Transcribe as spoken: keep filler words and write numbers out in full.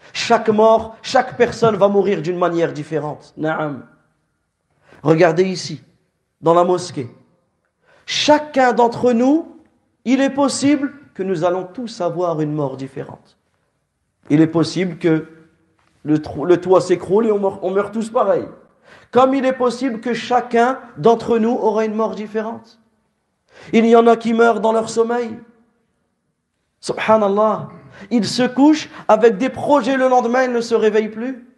Chaque mort, chaque personne va mourir d'une manière différente. Naam. Regardez ici, dans la mosquée. Chacun d'entre nous, il est possible que nous allons tous avoir une mort différente. Il est possible que le, le toit s'écroule et on meurt, on meurt tous pareil. Comme il est possible que chacun d'entre nous aura une mort différente. Il y en a qui meurent dans leur sommeil. Subhanallah. Ils se couchent avec des projets le lendemain, ils ne se réveillent plus.